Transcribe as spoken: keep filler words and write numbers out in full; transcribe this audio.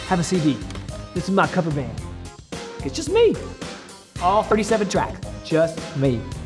have a C D. This is my cover band. It's just me. All thirty-seven tracks, just me.